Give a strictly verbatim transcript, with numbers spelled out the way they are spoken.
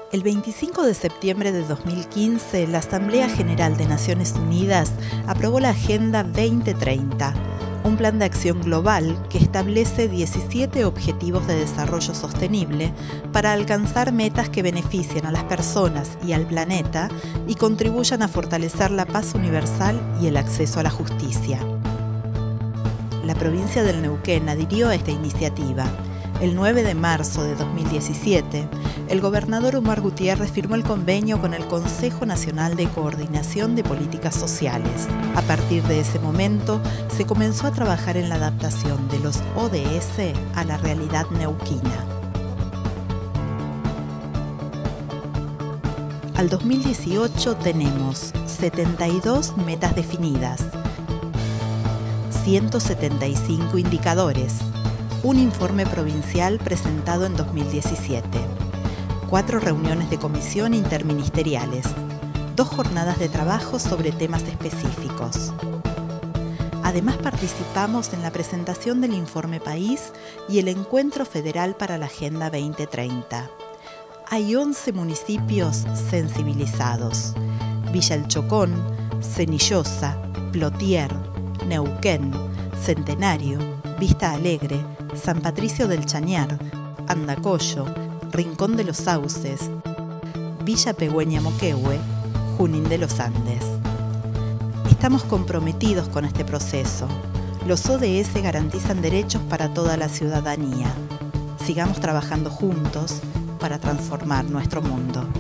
El veinticinco de septiembre de dos mil quince, la Asamblea General de Naciones Unidas aprobó la Agenda veinte treinta, un plan de acción global que establece diecisiete objetivos de desarrollo sostenible para alcanzar metas que beneficien a las personas y al planeta y contribuyan a fortalecer la paz universal y el acceso a la justicia. La provincia del Neuquén adhirió a esta iniciativa. El nueve de marzo de dos mil diecisiete, el gobernador Omar Gutiérrez firmó el convenio con el Consejo Nacional de Coordinación de Políticas Sociales. A partir de ese momento, se comenzó a trabajar en la adaptación de los O D S a la realidad neuquina. Al dos mil dieciocho tenemos setenta y dos metas definidas, ciento setenta y cinco indicadores, un informe provincial presentado en dos mil diecisiete, cuatro reuniones de comisión interministeriales, dos jornadas de trabajo sobre temas específicos. Además participamos en la presentación del Informe País y el Encuentro Federal para la Agenda veinte treinta. Hay once municipios sensibilizados: Villa El Chocón, Cenillosa, Plotier, Neuquén, Centenario, Vista Alegre, San Patricio del Chañar, Andacollo, Rincón de los Sauces, Villa Pegüeña Moquehue, Junín de los Andes. Estamos comprometidos con este proceso. Los O D S garantizan derechos para toda la ciudadanía. Sigamos trabajando juntos para transformar nuestro mundo.